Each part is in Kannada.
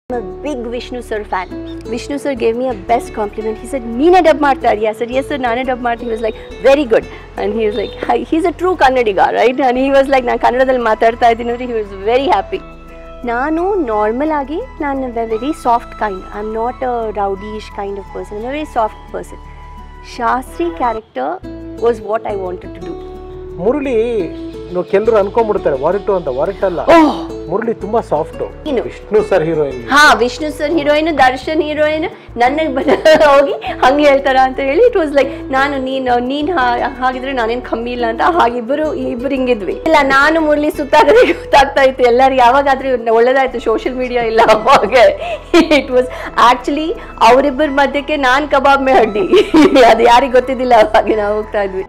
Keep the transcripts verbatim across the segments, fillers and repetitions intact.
I'm a big Vishnu sir fan. Vishnu sir gave me a best compliment. He said, "Neene dub martadi." I said, "Yes sir, nane dub martadi." He was like, "Very good." And he was like, Hi. He's a true Kannadiga, right? And he was like, "Na Kannadadalli maatadta idini." He was very happy. Nanu normal agi, ನಾನು a very soft kind. I'm not a rowdyish kind of person. I'm a very soft person. Shastri character was what I wanted to do. Murali ನೀವು ಕೆಲವರು ಅನ್ಕೊಂಡ್ಬಿಡ್ತಾರೆ ಹೊರಟು ಅಂತ ಹೊರಟಲ್ಲ. ಮುರಳಿ ತುಂಬಾ ಸಾಫ್ಟ್. Vishnu sir heroine. ಹಾ, Vishnu sir heroine, Darshan heroine, ನನಗೆ ಹೋಗಿ ಹಂಗೆ ಹೇಳ್ತಾರ ಅಂತ ಹೇಳಿ ಇಟ್ ವಾಸ್ ಲೈಕ್ ನಾನು ನೀನು ನೀನ್ ಹಾಗಿದ್ರೆ ನಾನೇನ್ ಕಮ್ಮಿ ಇಲ್ಲ ಅಂತ ಹಾಗಿಬ್ಬರು ಇಬ್ಬರು ಹಿಂಗಿದ್ವಿ. ಇಲ್ಲ, ನಾನು ಮುರಳಿ ಸುತ್ತಾಗದೆ ಗೊತ್ತಾಗ್ತಾ ಇತ್ತು ಎಲ್ಲರಿಗೂ. ಯಾವಾಗಾದ್ರೂ ಒಳ್ಳೇದಾಯ್ತು ಸೋಷಿಯಲ್ ಮೀಡಿಯಾ ಇಲ್ಲ ಅವಾಗ. ಇಟ್ ವಾಸ್ ಆಕ್ಚುಲಿ ಅವರಿಬ್ಬರ ಮಧ್ಯಕ್ಕೆ ನಾನ್ ಕಬಾಬ್ ಮೇ ಹಡ್ಡಿ. ಅದು ಯಾರಿಗೂ ಗೊತ್ತಿದ್ದಿಲ್ಲ ಅವಾಗ ನಾವು ಹೋಗ್ತಾ ಇದ್ವಿ.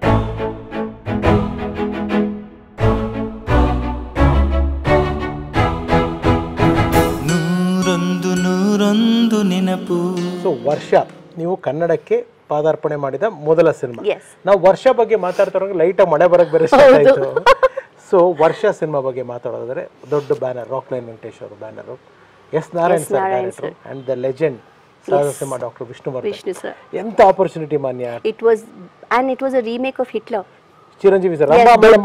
ಸೊ ವರ್ಷ ನೀವು ಕನ್ನಡಕ್ಕೆ ಪಾದಾರ್ಪಣೆ ಮಾಡಿದ ಮೊದಲ ಸಿನಿಮಾ. ನಾವು ವರ್ಷ ಬಗ್ಗೆ ಮಾತಾಡ್ತಾ ಲೈಟ್ ಮಳೆ ಬರಕ್ ಬೇರೆ ಸ್ಟಾರ್ಟ್ ಆಯ್ತು. ಸೊ ವರ್ಷ ಸಿನಿಮಾ ಬಗ್ಗೆ ಮಾತಾಡೋದಾದ್ರೆ ದೊಡ್ಡ ಬ್ಯಾನರ್ ರಾಕ್ಲೈನ್ ವೆಂಕಟೇಶ್ ಅವರ banner, S Narayan sir director and the legend Sarasimha doctor Vishnuvardhan. ಎಂತ opportunity Manya. It was and it was a remake of Hitler. Chiranjeevi sir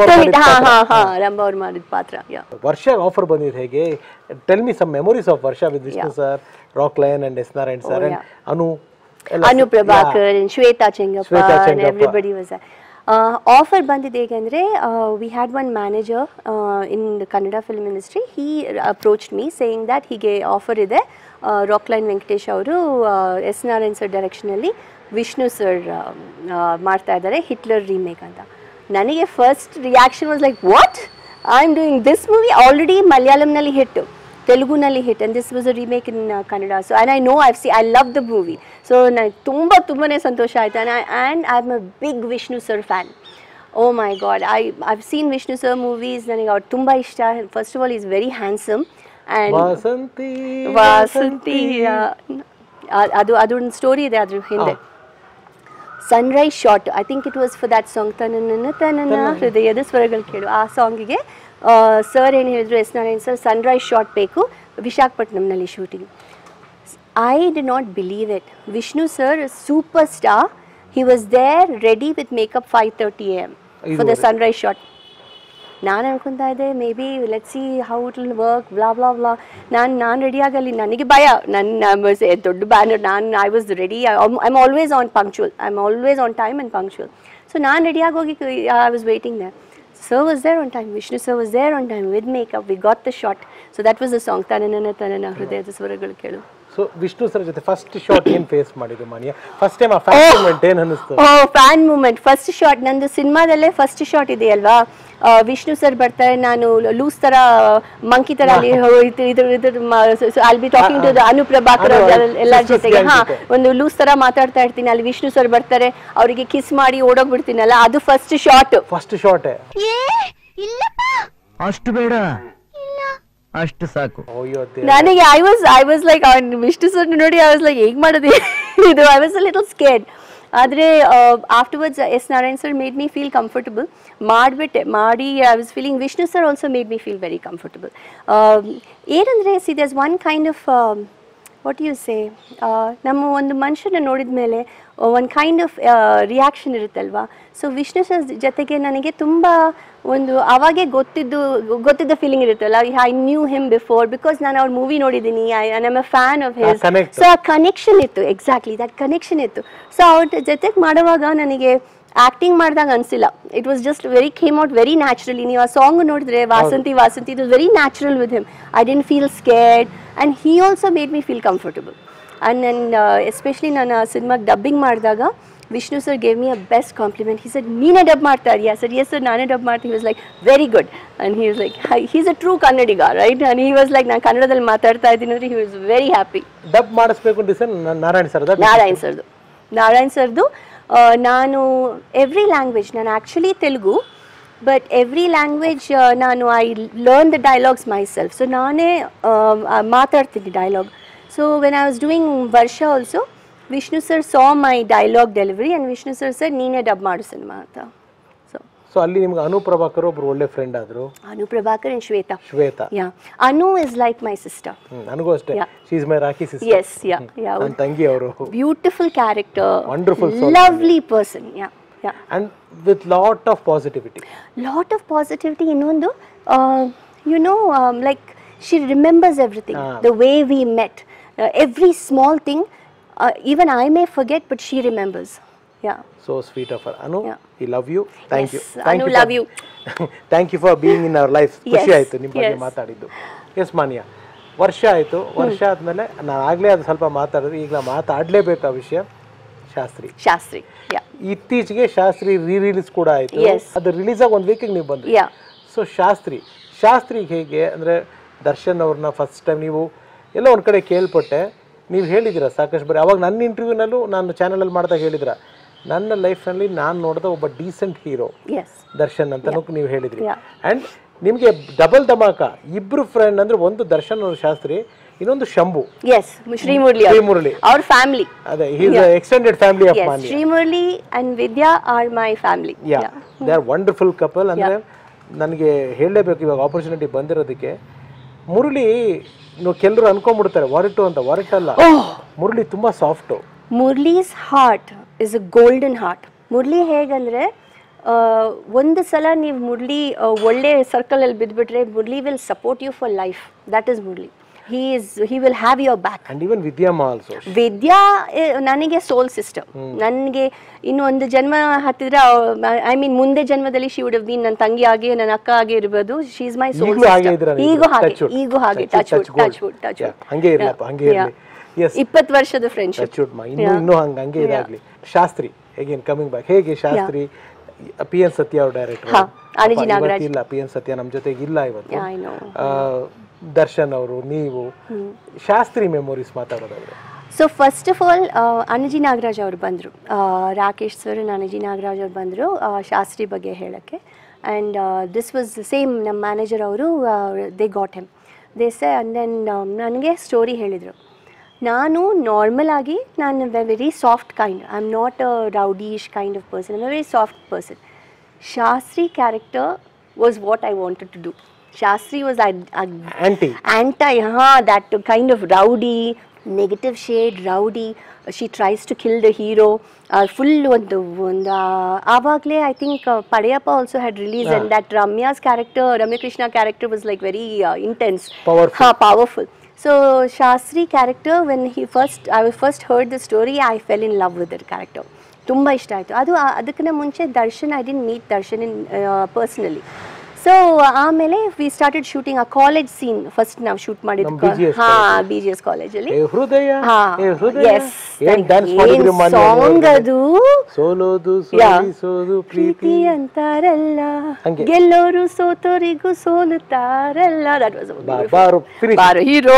Rambha ಅವರು ಮಾಡಿದ ಪಾತ್ರ. ವರ್ಷ ಆಫರ್ ಬಂದಿದೆ ಹೇಗೆ? Tell me some memories of Varsha with Vishnu sir, Rockline and S Narayan sir and Anu Anu Prabhakar and Shweta Chengappa and everybody was there. Offer ಬಂದಿದೆ ಹೇಗೆಂದರೆ, we had one manager in the Kannada film industry. He approached me saying that ಹೀಗೆ ಆಫರ್ ಇದೆ, ರಾಕ್ಲೈನ್ ವೆಂಕಟೇಶ್ ಅವರು ಎಸ್ ನಾರಾಯಣ್ ಸರ್ ಡೈರೆಕ್ಷನಲ್ಲಿ ವಿಷ್ಣು ಸರ್ ಮಾಡ್ತಾ ಇದ್ದಾರೆ ಹಿಟ್ಲರ್ ರೀಮೇಕ್ ಅಂತ. ನನಗೆ first reaction was like, what, I am doing this movie. Already ಮಲಯಾಳಂನಲ್ಲಿ ಹಿಟ್, ತೆಲುಗುನಲ್ಲಿ hit, and this was a remake in Kannada. So and I know I see I love the movie. So ನನಗೆ ತುಂಬ ತುಂಬಾ ಸಂತೋಷ ಆಯಿತು. And I and I am a big Vishnu sir fan. Oh my God, I I've seen Vishnu sir movies. ನನಗೆ ಅವ್ರು ತುಂಬ ಇಷ್ಟ. First of all is very handsome and Vasanthi ಅದು ಅದೊಂದು ಸ್ಟೋರಿ ಇದೆ ಅದ್ರ ಹಿಂದೆ. Sunrise shot, I think it was for that song, ತನನ ತನನ ಹೃದಯದ ಸ್ವರಗಳು ಕೇಳು. ಆ ಸಾಂಗಿಗೆ ಸರ್ ಏನು ಹೇಳಿದ್ರು, S Narayan sir, sunrise shot ಬೇಕು ವಿಶಾಖಪಟ್ಟಣಂನಲ್ಲಿ shooting. I did not believe it. Vishnu sir super star, he was there ready with makeup five thirty A M for the sunrise shot. ನಾನು ಅನ್ಕೊತಾ ಇದ್ದೆ maybe let see how it will work blah blah blah. ನಾನು ನಾನು ರೆಡಿ ಆಗಲಿ, ನನಗೆ ಭಯ. ನನ್ನ ದೊಡ್ಡ ಬ್ಯಾನರ್, ನಾನು I was ready. I am always on punctual, I am always on time and punctual. So ನಾನು ರೆಡಿಯಾಗಿ ಹೋಗಿ I was waiting there. Sir was there on time. Vishnu sir was there on time with makeup. We got the shot. So that was the song. Tanana tanana hrudayada ಸ್ವರಗಳು ಕೇಳು. ಸೊ ವಿಷ್ಣು ಸರ್ ಜೊತೆ ಫಸ್ಟ್ ಶಾಟ್ ಏನು ಫೇಸ್ ಮಾಡಿದ್ರು ಮಾನ್ಯ? ಫಸ್ಟ್ ಟೈಮ್ ಆ ಫ್ಯಾನ್ ಮೂಮೆಂಟ್ ಏನು ಅನಿಸ್ತು? Oh, fan moment. First shot ನಂದು ಸಿನಿಮಾದಲ್ಲೇ ಫಸ್ಟ್ ಶಾಟ್ ಇದೆಯಲ್ವಾ, ವಿಷ್ಣು ಸರ್ ಬರ್ತಾರೆ, ನಾನು ಲೂಸ್ ತರ ಮಂಕಿ ತರ ಅಲ್ಲಿ I'll be talking to the Anu Prabhakar ಎಲ್ಲರ ಜೊತೆಗೆ. ಹಾ, ಒಂದು ಲೂಸ್ ತರ ಮಾತಾಡ್ತಾ ಇರ್ತೀನಿ, ಅಲ್ಲಿ ವಿಷ್ಣು ಸರ್ ಬರ್ತಾರೆ, ಅವರಿಗೆ ಕಿಸ್ ಮಾಡಿ ಓಡೋಗ್ಬಿಡ್ತೀನಲ್ಲ, ಅದು ಫಸ್ಟ್ ಶಾಟ್. ಫಸ್ಟ್ ಶಾಟ್ ಅಷ್ಟು ಬೇಡ, ಅಷ್ಟು ಸಾಕು. ನನಗೆ I was I was like Vishnu sir ನೋಡಿ ಐ ವಾಸ್ ಲೈಕ್ ಹೇಗೆ ಮಾಡೋದು ಇದು. I was a little scared. ಆದರೆ afterwards S Narayan sir made me feel comfortable. ಮಾಡಿಬಿಟ್ಟೆ ಮಾಡಿ I was feeling Vishnu sir also made me feel very comfortable. ಏನಂದರೆ see there's one kind of what you say, ನಮ್ಮ ಒಂದು ಮನುಷ್ಯನ ನೋಡಿದ ಮೇಲೆ ಒಂದು ಕೈಂಡ್ ಆಫ್ ರಿಯಾಕ್ಷನ್ ಇರುತ್ತಲ್ವಾ. ಸೊ ವಿಷ್ಣು ಸರ್ ಜೊತೆಗೆ ನನಗೆ ತುಂಬ ಒಂದು ಅವಾಗೇ ಗೊತ್ತಿದ್ದು ಗೊತ್ತಿದ್ದ ಫೀಲಿಂಗ್ ಇರುತ್ತಲ್ಲ. I knew him before because ನಾನು ಅವ್ರ ಮೂವಿ ನೋಡಿದ್ದೀನಿ. I I am a fan of his. So ಆ ಕನೆಕ್ಷನ್ ಇತ್ತು, ಎಕ್ಸಾಕ್ಟ್ಲಿ ದಟ್ ಕನೆಕ್ಷನ್ ಇತ್ತು. ಸೊ ಅವ್ರ ಜೊತೆಗೆ ಮಾಡುವಾಗ ನನಗೆ ಆ್ಯಕ್ಟಿಂಗ್ ಮಾಡಿದಾಗ ಅನಿಸಿಲ್ಲ. It was just very came out very naturally. ನೀವು ಆ ಸಾಂಗ್ ನೋಡಿದ್ರೆ Vasanthi Vasanthi, it was very natural with him. I didn't feel scared and he also made me feel comfortable. And ನನ್ನ ಎಸ್ಪೆಷಲಿ ನಾನು ಆ ಸಿನಿಮಾಗೆ ಡಬ್ಬಿಂಗ್ ಮಾಡಿದಾಗ Vishnu sir gave me a best compliment. He said, "Neene dub martadi." I said, "Yes sir, nane dub martadi." He was like, "Very good." And he was like, Hi. He's a true Kannadiga, right? And he was like, "Na Kannadadalli maatadta idini." He was very happy. Dub ಮಾಡಿಸಬೇಕು ಡಿಸೈನ್ ನಾರಾಯಣ್ ಸರ್. ನಾರಾಯಣ್ ಸರ್ದು ನಾರಾಯಣ್ ಸರ್ದು ನಾನು ಎವ್ರಿ ಲ್ಯಾಂಗ್ವೇಜ್, ನಾನು actually Telugu, but every language ನಾನು I learn the dialogues myself. So ನಾನೇ ಮಾತಾಡ್ತೀನಿ dialogue. So when I was doing Varsha also, Vishnu sir saw my dialogue delivery and Vishnu sir said, "Neene dub maadu cinema anta." So so ಅಲ್ಲಿ ನಿಮ್ಗೆ ಅನು ಪ್ರಭಾಕರ್ ಒಬ್ರು ಒಳ್ಳೆ ಫ್ರೆಂಡ್ ಆದ್ರು. ಅನು Prabhakar and Shweta. Shweta. Yeah. Anu is like my sister. ನನಗೂ ಅಷ್ಟೇ. She is my Rakhi sister. Yes, yeah, yeah. ನನ್ನ ತಂಗಿ ಅವರು. Beautiful character. Wonderful soul. Lovely person. Yeah, yeah. And with lot of positivity. Lot of positivity. ಇನ್ನೊಂದು uh, you know um, like she remembers everything. Ah. The way we met. Uh, every small thing uh, even I may forget but she remembers. Yeah. So sweet of her. Anu, yeah. we love you. Thank yes, you. Thank Anu you love you. Thank you for being in our life. Yes. ಖುಷಿ ಆಯ್ತು ನಿಮ್ಮ ಬಗ್ಗೆ Yes. ಮಾತಾಡಿದ್ದು. ಎಸ್ ಮಾನ್ಯ, ವರ್ಷ ಆಯಿತು. ವರ್ಷ ಆದಮೇಲೆ ನಾನು ಆಗಲೇ ಅದು ಸ್ವಲ್ಪ ಮಾತಾಡಿದ್ರೆ ಈಗ ಮಾತಾಡಲೇಬೇಕು ಆ ವಿಷಯ. ಶಾಸ್ತ್ರಿ. ಶಾಸ್ತ್ರಿ. ಯಾ. ಇತ್ತೀಚೆಗೆ ಶಾಸ್ತ್ರಿ ರೀ ರಿಲೀಸ್ ಕೂಡ ಆಯಿತು. ಅದು ರಿಲೀಸ್ ಆಗಿ ಒಂದು ವೀಕಿಗೆ ನೀವು ಬಂದ್ರಿ. ಯಾ. ಸೊ ಶಾಸ್ತ್ರಿ ಶಾಸ್ತ್ರಿಗೆ ಹೇಗೆ ಅಂದರೆ ದರ್ಶನ್ ಅವ್ರನ್ನ ಫಸ್ಟ್ ಟೈಮ್ ನೀವು ಎಲ್ಲ ಒಂದು ಕಡೆ ಕೇಳ್ಪಟ್ಟೆ, ನೀವು ಹೇಳಿದಿರ ಸಾಕಷ್ಟು ಬರೀ ಅವಾಗ ನನ್ನ ಇಂಟರ್ವ್ಯೂನಲ್ಲೂ ನಾನು ಚಾನಲಲ್ಲಿ ಮಾಡಿದಾಗ ಹೇಳಿದ್ರ ನನ್ನ ಲೈಫ್ನಲ್ಲಿ ನಾನು ನೋಡಿದ ಒಬ್ಬ ಡೀಸೆಂಟ್ ಹೀರೋ ದರ್ಶನ್ ಅಂತನೂ ನೀವು ಹೇಳಿದ್ರಿ. ಆ್ಯಂಡ್ ನಿಮಗೆ ಡಬಲ್ ಧಮಾಕ ಇಬ್ರು ಫ್ರೆಂಡ್ ಅಂದ್ರೆ ಒಂದು ದರ್ಶನ್ ಅವ್ರ ಶಾಸ್ತ್ರಿ, ಇನ್ನೊಂದು Shambhu. Yes, Shri Murli. Shri Murli. Our family. ಅದೇ he is the extended family of Manya. Yes, Shri Murli and Vidya are my family. Yeah, they are wonderful couple. ಅಂದ್ರೆ ನನಗೆ ಹೇಳಲೇಬೇಕು ಇವಾಗ ಆಪರ್ಚುನಿಟಿ ಬಂದಿರೋದಕ್ಕೆ. ಮುರಳಿ ನೀವು ಕೆಲವರು ಅನ್ಕೊಂಡ್ಬಿಡ್ತಾರೆ ಒರಟು ಅಂತ, ಒರಟಲ್ಲ. ಮುರಳಿ ತುಂಬಾ soft. Murli's heart is a golden heart. Murali ಹೇಗಂದ್ರೆ ಒಂದು ಸಲ ನೀವು ಮುರಳಿ ಒಳ್ಳೆ ಸರ್ಕಲ್ ಅಲ್ಲಿ ಬಿದ್ಬಿಟ್ರೆ Murali will support you for life. That is Murali. he is he will have your back. And even Vidya also. Vidya ನನಗೆ ಸೋಲ್ ಸಿಸ್ಟರ್. ನನಗೆ ಇನ್ನು ಒಂದು ಜನ್ಮ ಹತ್ತಿದ್ರೆ ಐ ಮೀನ್ ಮುಂದೆ ಜನ್ಮದಲ್ಲಿ ಶಿ ವುಡ್ ಹ್ಯಾವ್ ಬೀನ್ ನನ್ನ ತಂಗಿ ಆಗಿ ನನ್ನ ಅಕ್ಕ ಆಗಿ ಇರಬಹುದು. She is my soul sister. ಈಗೂ ಹಾಗೆ ಈಗೂ ಹಾಗೆ touch wood touch wood touch wood ಹಂಗೆ ಇರಲಪ್ಪ, ಹಂಗೆ ಇರಲಿ. ಎಸ್, ಇಪ್ಪತ್ತು ವರ್ಷದ ಫ್ರೆಂಡ್ಶಿಪ್. ಟಚ್ ವುಡ್ ಮಾ ಇನ್ನು ಇನ್ನೂ ಹಂಗ ಹಂಗೆ ಇದಾಗಲಿ. ಶಾಸ್ತ್ರಿ ಅಗೇನ್ ಕಮಿಂಗ್ ಬ್ಯಾಕ್, ಹೇಗೆ ಶಾಸ್ತ್ರಿ ಪಿ ಎನ್ ಸತ್ಯ ಅವ್ರ ಡೈರೆಕ್ಟರ್. ಅನಜಿ ನಾಗರಾಜ್ ಇಲ್ಲ, ಪಿ ಎನ್ ಸತ್ಯ ನಮ್ಮ ಜೊತೆಗೆ ಇಲ್ಲ ಇವತ್ತು. ದರ್ಶನ್ ಅವರು, ನೀವು ಶಾಸ್ತ್ರಿ ಮೆಮೊರೀಸ್ ಮಾತಾಡೋದಾದ್ರೆ. So first of all Anaji Nagaraj ಅವರು ಬಂದರು, ರಾಕೇಶ್ ಸರ್ ಅನಜಿ ನಾಗರಾಜ್ ಅವರು ಬಂದರು ಶಾಸ್ತ್ರಿ ಬಗ್ಗೆ ಹೇಳೋಕ್ಕೆ. ಆ್ಯಂಡ್ ದಿಸ್ ವಾಸ್ ಸೇಮ್ ನಮ್ಮ ಮ್ಯಾನೇಜರ್ ಅವರು, they got him they say. And then ನನಗೆ ಸ್ಟೋರಿ ಹೇಳಿದರು. ನಾನು ನಾರ್ಮಲ್ ಆಗಿ ನಾನು very soft kind, I am not a rowdyish kind of person, I am a very soft person. Shastri character was what I wanted to do. Shastri was a, a anti anti huh, that kind of rowdy, negative shade rowdy. She tries to kill the hero. Uh, full ಒಂದು ಒಂದು ಆವಾಗಲೇ I think Padayappa also had release and that Ramya's character, Ramya Krishna character was like very intense, ಹಾ powerful. So Shastri character when he first I first heard the story I fell in love with that character. ತುಂಬ ಇಷ್ಟ ಆಯಿತು. ಅದು ಅದಕ್ಕಿಂತ ಮುಂಚೆ Darshan I didn't meet Darshan in personally. So ಆಮೇಲೆ ವಿ ಸ್ಟಾರ್ಟೆಡ್ ಶೂಟಿಂಗ್ ಆ ಕಾಲೇಜ್ ಸೀನ್ ಫಸ್ಟ್ ನಾವು ಶೂಟ್ ಮಾಡಿದ್ವಿ. ಹಾ, ಬಿ ಜಿ ಎಸ್ ಕಾಲೇಜಲ್ಲಿ. ಸಾಂಗ್ ಅದು ಸೋಲೋದು ಪ್ರೀತಿ ಅಂತಾರಲ್ಲ, ಗೆಲ್ಲೋರು ಸೋತೋರಿಗೂ ಸೋಲುತ್ತಾರಲ್ಲ. ದಟ್ ವಾಸ್ ಬಾರೋ hero.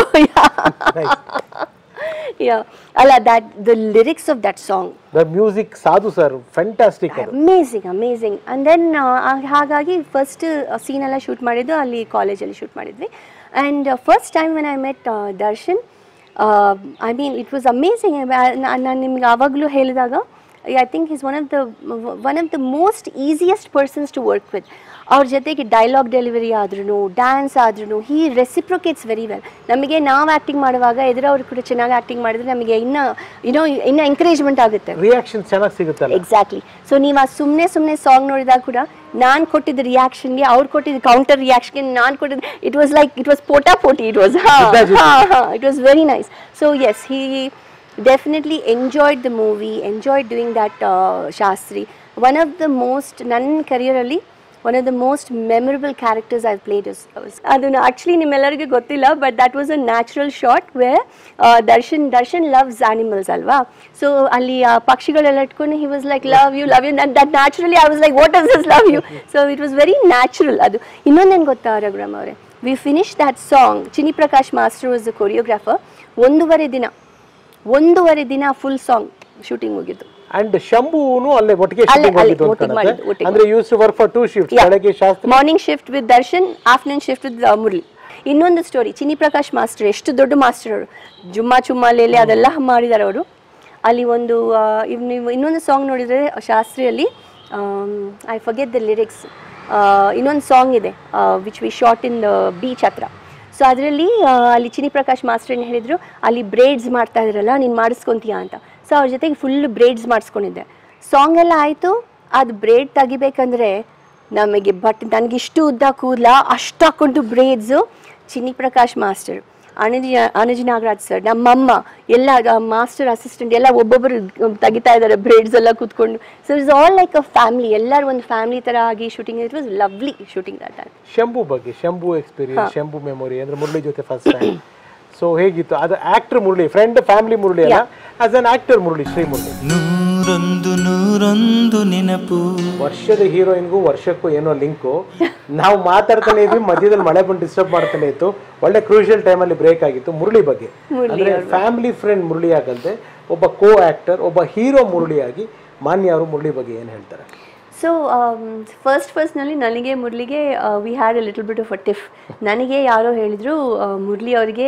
Yeah, alla that the lyrics of that song, the music, Sadhu sir, fantastic, amazing amazing. And then ಹಾಗಾಗಿ ಫಸ್ಟ್ ಸೀನ್ ಎಲ್ಲ ಶೂಟ್ ಮಾಡಿದ್ದು ಅಲ್ಲಿ ಕಾಲೇಜಲ್ಲಿ ಶೂಟ್ ಮಾಡಿದ್ವಿ. And first time when I met Darshan, I mean it was amazing. ನಾನು ನಿಮ್ಗೆ ಆವಾಗಲೂ ಹೇಳಿದಾಗ I think is one of the one of the most easiest persons to work with. ಅವ್ರ ಜೊತೆಗೆ ಡೈಲಾಗ್ ಡೆಲಿವರಿ ಆದ್ರೂ, ಡ್ಯಾನ್ಸ್ ಆದ್ರೂ, ಹೀ ರೆಸಿಪ್ರೊಕೇಟ್ಸ್ ವೆರಿ ವೆಲ್. ನಮಗೆ ನಾವು ಆ್ಯಕ್ಟಿಂಗ್ ಮಾಡುವಾಗ ಎದುರವ್ರು ಕೂಡ ಚೆನ್ನಾಗಿ ಆ್ಯಕ್ಟಿಂಗ್ ಮಾಡಿದ್ರೆ ನಮಗೆ ಇನ್ನೂ ಇನ್ನೂ ಇನ್ನೂ ಎಂಕರೇಜ್ಮೆಂಟ್ ಆಗುತ್ತೆ, ರಿಯಾಕ್ಷನ್ ಚೆನ್ನಾಗಿ ಸಿಗುತ್ತೆ. ಎಕ್ಸಾಕ್ಟ್ಲಿ. ಸೊ ನೀವು ಆ ಸುಮ್ಮನೆ ಸುಮ್ಮನೆ ಸಾಂಗ್ ನೋಡಿದಾಗ ಕೂಡ ನಾನು ಕೊಟ್ಟಿದ್ದ ರಿಯಾಕ್ಷನ್ಗೆ ಅವ್ರು ಕೊಟ್ಟಿದ್ದ ಕೌಂಟರ್ ರಿಯಾಕ್ಷನ್ಗೆ ನಾನು ಕೊಟ್ಟಿದ್ದು it was like it was ಪೋಟಾ ಪೋಟಿ. It was it was very nice. So yes, he definitely enjoyed the movie, enjoyed doing that uh, Shastri. One of the most, ನನ್ನ career-ಅಲ್ಲಿ one of the most memorable characters I've played is, aduna actually ನಿಮ್ಮೆಲ್ಲರಿಗೂ ಗೊತ್ತಿಲ್ಲ, but that was a natural shot where uh, Darshan Darshan loves animals alva. So ಅಲ್ಲಿ ಪಕ್ಷಿಗಳೆಲ್ಲ ಇಟ್ಕೊಂಡು he was like love you love you, and that naturally I was like what does this love you. So it was very natural. ಅದು ಇನ್ನೊಂದೇನು ಗೊತ್ತಾ ರಘುರಾಮ್ ಅವರೇ, we finished that song. Chini Prakash master was the choreographer. ಒಂದೂವರೆ ದಿನ ಒಂದೂವರೆ ದಿನ ಫುಲ್ ಸಾಂಗ್ ಶೂಟಿಂಗ್ ಮುಗಿತು. ಅಂಡ್ ಶಂಭುನು ಅಲ್ಲೇ ಒಟ್ಟಿಗೆ ಶೂಟಿಂಗ್ ಆಗಿತ್ತು ಅಂತ. ಅಂದ್ರೆ use to work for two shifts, ಬೆಳಗ್ಗೆ Shastri morning shift with Darshan, afternoon shift with Murali. ಇನ್ನೊಂದು ಸ್ಟೋರಿ, ಚಿನಿ ಪ್ರಕಾಶ್ ಮಾಸ್ಟರ್ ಎಷ್ಟು ದೊಡ್ಡ ಮಾಸ್ಟರ್ ಅವರು, ಜುಮ್ಮಾ ಚುಮ್ಮಾ ಲೇಲೆ ಅದೆಲ್ಲ ಮಾಡಿದ್ದಾರೆ ಅವರು. ಅಲ್ಲಿ ಒಂದು ನೀವು ಇನ್ನೊಂದು ಸಾಂಗ್ ನೋಡಿದರೆ ಶಾಸ್ತ್ರಿಯಲ್ಲಿ ಐ ಫರ್ಗೆಟ್ ದ ಲಿರಿಕ್ಸ್, ಇನ್ನೊಂದು ಸಾಂಗ್ ಇದೆ which we shot in the beach ಹತ್ರ. ಸೊ ಅದರಲ್ಲಿ ಅಲ್ಲಿ ಚಿನಿ ಪ್ರಕಾಶ್ ಮಾಸ್ಟರ್ ಏನು ಹೇಳಿದರು, ಅಲ್ಲಿ ಬ್ರೇಡ್ಸ್ ಮಾಡ್ತಾ ಇದ್ರಲ್ಲ ನೀನು ಮಾಡಿಸ್ಕೊತೀಯಾ ಅಂತ. ಸೊ ಅವ್ರ ಜೊತೆಗೆ ಫುಲ್ ಬ್ರೇಡ್ಸ್ ಮಾಡಿಸ್ಕೊಂಡಿದ್ದೆ. ಸಾಂಗ್ ಎಲ್ಲ ಆಯಿತು, ಅದು ಬ್ರೇಡ್ ತೆಗಿಬೇಕಂದ್ರೆ ನಮಗೆ ಬಟ್ ನನಗಿಷ್ಟು ಉದ್ದ ಕೂದಲ ಅಷ್ಟು ಹಾಕ್ಕೊಂಡು braids Chini Prakash master, Anaja Anaja Nagaraj sir, ನಮ್ಮಮ್ಮ ಎಲ್ಲ ಮಾಸ್ಟರ್ ಅಸಿಸ್ಟೆಂಟ್ ಎಲ್ಲ ಒಬ್ಬೊಬ್ಬರು ತೆಗಿತಾ ಇದ್ದಾರೆ ಬ್ರೇಡ್ಸ್ ಎಲ್ಲ ಕೂತ್ಕೊಂಡು. So it's all like a family, ಎಲ್ಲರೂ ಒಂದು ಫ್ಯಾಮಿಲಿ ಥರ ಆಗಿ shooting. It was lovely shooting that time. Shambhu ಬಗ್ಗೆ, ಶಂಭು ಎಕ್ಸ್ಪೀರಿಯನ್ಸ್, ಶಂಭು ಮೆಮೊರಿ ಅಂದರೆ ಮುರಳಿ ಜೊತೆ ಫಸ್ಟ್ ಟೈಮ್. ಸೊ ಹೇಗಿತ್ತು ಅದು? Actor Murali, friend family Murali ಅಲ್ಲ, as an actor Murali, Shri Murali. ನೂರೊಂದು ನೂರೊಂದು ನೆನಪು. ವರ್ಷದ ಹೀರೋಯಿನ್ಗೂ ವರ್ಷಕ್ಕೂ ಏನೋ ಲಿಂಕು. ನಾವು ಮಾತಾಡ್ತಾನೆ ಇದ್ವಿ, ಮಧ್ಯದಲ್ಲಿ ಮಳೆ ಬಂದು ಡಿಸ್ಟರ್ಬ್ ಮಾಡ್ತಾನೆ ಇತ್ತು. ಒಳ್ಳೆ ಕ್ರೂಷಿಯಲ್ ಟೈಮಲ್ಲಿ ಬ್ರೇಕ್ ಆಗಿತ್ತು. ಮುರಳಿ ಬಗ್ಗೆ ಅಂದ್ರೆ ಫ್ಯಾಮಿಲಿ ಫ್ರೆಂಡ್ ಮುರಳಿ ಆಗಂತೆ ಒಬ್ಬ ಕೋ ಆಕ್ಟರ್, ಒಬ್ಬ ಹೀರೋ ಮುರಳಿಯಾಗಿ ಮಾನ್ಯ ಅವರು ಮುರಳಿ ಬಗ್ಗೆ ಏನು ಹೇಳ್ತಾರೆ? ಸೊ ಫಸ್ಟ್ ಫಸ್ಟ್ನಲ್ಲಿ ನನಗೆ ಮುರಳಿಗೆ we had a little bit of a tiff. ನನಗೆ ಯಾರೋ ಹೇಳಿದರು ಮುರಳಿ ಅವರಿಗೆ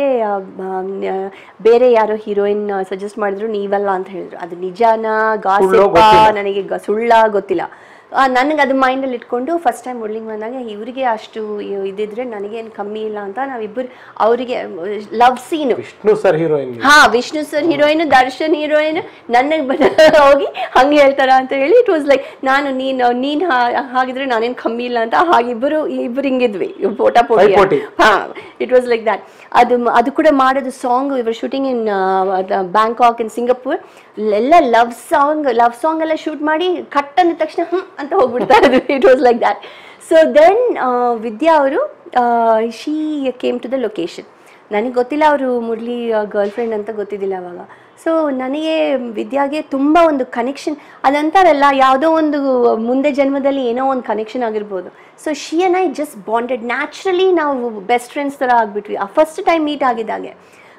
ಬೇರೆ ಯಾರೋ ಹೀರೋಯಿನ್ ಸಜೆಸ್ಟ್ ಮಾಡಿದ್ರು, ನೀವಲ್ಲ ಅಂತ ಹೇಳಿದ್ರು. ಅದು ನಿಜಾನ ಗಾಸಿಪ್ಪ ನನಗೆ ಸುಳ್ಳ ಗೊತ್ತಿಲ್ಲ. ನನಗೆ ಅದು ಮೈಂಡಲ್ಲಿ ಇಟ್ಕೊಂಡು ಫಸ್ಟ್ ಟೈಮ್ ಮುರಳಿಗೆ ಬಂದಾಗ ಇವರಿಗೆ ಅಷ್ಟು ಇದಿದ್ರೆ ನನಗೇನು ಕಮ್ಮಿ ಇಲ್ಲ ಅಂತ ನಾವಿಬ್ಬರು ಅವರಿಗೆ love scene. Vishnu sir heroine, ಹಾ Vishnu sir heroine, Darshan heroine, ನನಗೆ ಹೋಗಿ ಹಂಗೆ ಹೇಳ್ತಾರ ಅಂತ ಹೇಳಿ ಇಟ್ ವಾಸ್ ಲೈಕ್ ನಾನು ನೀನು ನೀನು ಹಾಗಿದ್ರೆ ನಾನೇನು ಕಮ್ಮಿ ಇಲ್ಲ ಅಂತ ಹಾಗಿಬ್ಬರು ಇಬ್ಬರು ಹಿಂಗಿದ್ವಿ ಪೋಟಾ ಪೋಟಿ. ಹಾ ಇಟ್ ವಾಸ್ ಲೈಕ್ ದ್ಯಾಟ್. ಅದು ಅದು ಕೂಡ ಮಾಡೋದು ಸಾಂಗ್, ಇವರು shooting in Bangkok in Singapore, ಎಲ್ಲ ಲವ್ ಸಾಂಗ್ ಲವ್ ಸಾಂಗ್ ಎಲ್ಲ ಶೂಟ್ ಮಾಡಿ ಕಟ್ ಅಂದ ತಕ್ಷಣ ಹ್ಮ್ ಅಂತ ಹೋಗ್ಬಿಡ್ತಾ ಇದ್ವಿ. It was like that. So then Vidya ಅವರು she came to the location. ನನಗೆ ಗೊತ್ತಿಲ್ಲ ಅವರು ಮುರಳಿ ಗರ್ಲ್ ಫ್ರೆಂಡ್ ಅಂತ ಗೊತ್ತಿದ್ದಿಲ್ಲ ಅವಾಗ. ಸೊ ನನಗೆ ವಿದ್ಯಾಗೆ ತುಂಬ ಒಂದು ಕನೆಕ್ಷನ್, ಅದಂತಾರಲ್ಲ ಯಾವುದೋ ಒಂದು ಮುಂದೆ ಜನ್ಮದಲ್ಲಿ ಏನೋ ಒಂದು ಕನೆಕ್ಷನ್ ಆಗಿರ್ಬೋದು. So she and I just bonded naturally, ನಾವು ಬೆಸ್ಟ್ ಫ್ರೆಂಡ್ಸ್ ಥರ ಆಗಿಬಿಟ್ವಿ ಆ ಫಸ್ಟ್ ಟೈಮ್ ಮೀಟ್ ಆಗಿದ್ದಾಗೆ.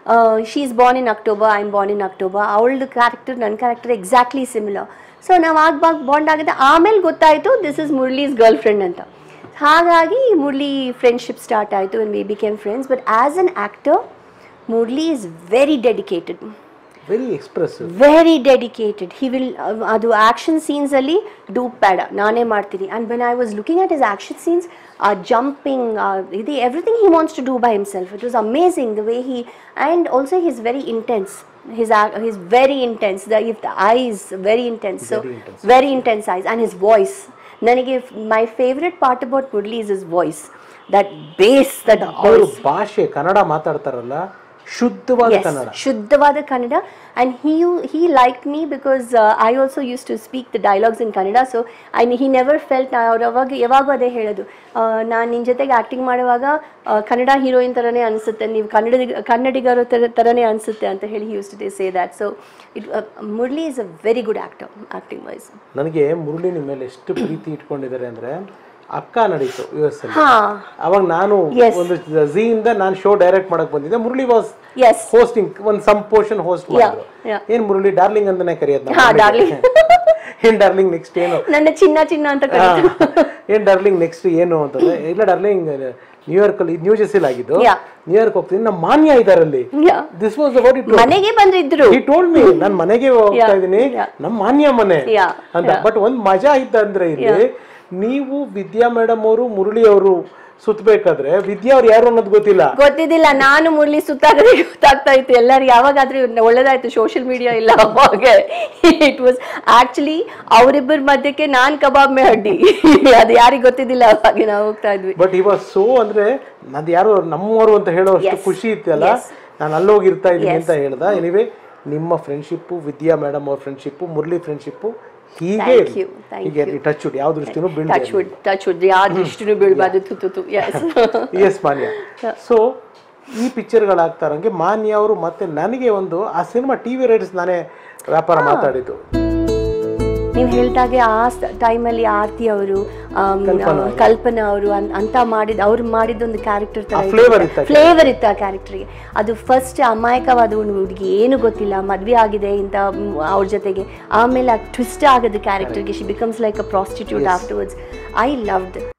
She is born in October, I am born in October. ಅವಳದು ಕ್ಯಾರೆಕ್ಟರ್ ನನ್ನ ಕ್ಯಾರೆಕ್ಟರ್ ಎಕ್ಸಾಕ್ಟ್ಲಿ ಸಿಮಿಲರ್. ಸೊ ನಾವು ಆಗ ಬಾಂಡ್ ಆಗಿದೆ. ಆಮೇಲೆ ಗೊತ್ತಾಯಿತು this is Murali's girl friend ಅಂತ. ಹಾಗಾಗಿ ಮುರಳಿ ಫ್ರೆಂಡ್ಶಿಪ್ ಸ್ಟಾರ್ಟ್ ಆಯಿತು and we became friends. But as an actor Murali is very dedicated, very expressive, very dedicated. He will ಅದು ಆ್ಯಕ್ಷನ್ ಸೀನ್ಸಲ್ಲಿ ಡೂಪ್ ಬೇಡ ನಾನೇ ಮಾಡ್ತೀನಿ. And when I was looking at his action scenes, ಆ ಜಂಪಿಂಗ್, ಇದು everything he wants to do by himself. It was amazing the way he, and also he is very intense. His he's very intense. The if the eyes very intense. So very intense, very intense eyes, and his voice. Nanige my favorite part about Murali is his voice. That bass, that voice. ಭಾಷೆ ಕನ್ನಡ ಮಾತಾಡ್ತಾರಲ್ಲ, ಶುದ್ಧವಾದ ಕನ್ನಡ, ಶುದ್ಧವಾದ Kannada. And he he liked me because uh, I also used to speak the dialogues in Kannada. So I he never felt ಅವಾಗ ಯಾವಾಗೂ ಅದೇ ಹೇಳೋದು, ನಾನು ನಿನ್ನ ಜೊತೆಗೆ ಆ್ಯಕ್ಟಿಂಗ್ ಮಾಡುವಾಗ ಕನ್ನಡ ಹೀರೋಯಿನ್ ಥರನೇ ಅನಿಸುತ್ತೆ, ನೀವು ಕನ್ನಡ ಕನ್ನಡಿಗರ ಥರ ಥರನೇ ಅನಿಸುತ್ತೆ ಅಂತ ಹೇಳಿ use to say that. So it Murali is a very good actor acting wise. ನನಗೆ ಮುರಳಿ ನಿಮ್ಮ ಮೇಲೆ ಎಷ್ಟು ಪ್ರೀತಿ ಇಟ್ಕೊಂಡಿದ್ದಾರೆ ಅಂದರೆ, ಅಕ್ಕ ನಡೀತು ಯು ಎಸ್ ಅಲ್ಲಿ, ಅವಾಗ ನಾನು ಒಂದು ಝೀ ಇಂದ ನಾನು ಶೋ ಡೈರೆಕ್ಟ್ ಮಾಡಕ್ ಬಂದಿದ್ದೆ. ಮುರಳಿ ವಾಸ್ ಹೋಸ್ಟಿಂಗ್ ಒಂದು ಸಮ್ ಪೋರ್ಷನ್ ಹೋಸ್ಟ್ ಮಾಡಿದ್ರು. ಏನ್ ಮುರಳಿ ಡಾರ್ಲಿಂಗ್ ಅಂತಾನೆ ಕರೆಯೋದು, ಏನ್ ಡಾರ್ಲಿಂಗ್ ನೆಕ್ಸ್ಟ್ ಏನು, ನನ್ನ ಚಿನ್ನ ಚಿನ್ನ ಅಂತ ಏನ್ ಡಾರ್ಲಿಂಗ್ ನೆಕ್ಸ್ಟ್ ಏನು ಅಂತಂದ್ರೆ, ಇಲ್ಲ ಡಾರ್ಲಿಂಗ್ ನ್ಯೂಯಾರ್ಕ್ ಅಲ್ಲಿ ನ್ಯೂ ಜೆರ್ಸಿಲ್ ಆಗಿದ್ದು, ನ್ಯೂಯಾರ್ಕ್ ಹೋಗ್ತೀನಿ, ನಮ್ಮ ಮಾನ್ಯ ಇದಾರಲ್ಲಿ. This was about it. ಮನೆಗೆ ಬಂದಿದ್ರು, ಹಿ ಟೋಲ್ಡ್ ಮಿ ನಾನು ಮನೆಗೆ ಹೋಗ್ತಾ ಇದೀನಿ, ನಮ್ಮ ಮಾನ್ಯ ಮನೆ ಅಂತ. ಬಟ್ ಒಂದ್ ಮಜಾ ಇದ್ದ ಅಂದ್ರೆ ಇಲ್ಲಿ, ನೀವು ವಿದ್ಯಾ ಮೇಡಮ್ ಅವರು ಮುರಳಿ ಅವರು ಸುತ್ತಬೇಕಾದ್ರೆ ವಿದ್ಯಾ ಅವ್ರು ಯಾರು ಅನ್ನೋದು ಗೊತ್ತಿಲ್ಲ ಗೊತ್ತಿದ್ದಿಲ್ಲ. ನಾನು ಮುರಳಿ ಸುತ್ತಾಗದೆ ಗೊತ್ತಾಗ್ತಾ ಇತ್ತು ಎಲ್ಲರಿಗೂ. ಯಾವಾಗಾದ್ರೂ ಒಳ್ಳೇದಾಯ್ತು ಸೋಷಿಯಲ್ ಮೀಡಿಯಾ ಇಲ್ಲ ಅವಾಗ. ಇಟ್ ವಾಸ್ ಆಕ್ಚುಲಿ ಅವರಿಬ್ಬರ ಮಧ್ಯಕ್ಕೆ ನಾನ್ ಕಬಾಬ್ ಮೇ ಹಡ್ಡಿ, ಅದು ಯಾರಿಗೆ ಗೊತ್ತಿದ್ದಿಲ್ಲ ಅವಾಗ ನಾವು ಹೋಗ್ತಾ ಇದ್ವಿ. ಬಟ್ ಈ ವಾಸ್ ಸೋ ಅಂದ್ರೆ ನಂದು ಯಾರು ನಮ್ಮವರು ಅಂತ ಹೇಳೋ ಅಷ್ಟು ಖುಷಿ ಇತ್ತಲ್ಲ, ನಾನು ಅಲ್ಲೋಗಿರ್ತಾ ಇದ್ದೀನಿ ಅಂತ ಹೇಳ್ದ. ಎನಿವೇ ನಿಮ್ಮ ಫ್ರೆಂಡ್ಶಿಪ್ಪು, ವಿದ್ಯಾ ಮೇಡಮ್ ಅವ್ರ ಫ್ರೆಂಡ್ಶಿಪ್ಪು, ಮುರಳಿ ಫ್ರೆಂಡ್ಶಿಪ್ಪು ಹೀಗೆ ಹೀಗೆ ಟಚ್ ವುಡ್, ಯಾವ ದೃಷ್ಟಿನೂ ಬೀಳ್ಬಾರ್ದು. ಎಸ್ ಮಾನ್ಯ. ಸೊ ಈ ಪಿಕ್ಚರ್ಗಳಾಗ್ತಾರಂಗೆ ಮಾನ್ಯ ಅವರು ಮತ್ತೆ ನನಗೆ ಒಂದು ಆ ಸಿನಿಮಾ ಟಿವಿ ರೈಟ್ಸ್ ನಾನೇ ವ್ಯಾಪಾರ ಮಾತಾಡಿದ್ದು. ನೀವು ಹೇಳ್ದಾಗೆ ಆ ಟೈಮಲ್ಲಿ ಆರ್ತಿ ಅವರು, ಕಲ್ಪನಾ ಅವರು ಅಂತ ಮಾಡಿದ ಅವ್ರು ಮಾಡಿದ್ದೊಂದು ಕ್ಯಾರೆಕ್ಟರ್ ತರ ಫ್ಲೇವರ್ ಇತ್ತು ಆ ಕ್ಯಾರೆಕ್ಟರ್ಗೆ. ಅದು ಫಸ್ಟ್ ಅಮಾಯಕವಾದ ಒಂದು ಹುಡುಗಿ, ಏನು ಗೊತ್ತಿಲ್ಲ, ಮದ್ವೆ ಆಗಿದೆ ಇಂತ ಅವ್ರ ಜೊತೆಗೆ, ಆಮೇಲೆ ಆ ಟ್ವಿಸ್ಟ್ ಆಗೋದು ಕ್ಯಾರೆಕ್ಟರ್ಗೆ, she becomes like a prostitute afterwards. I loved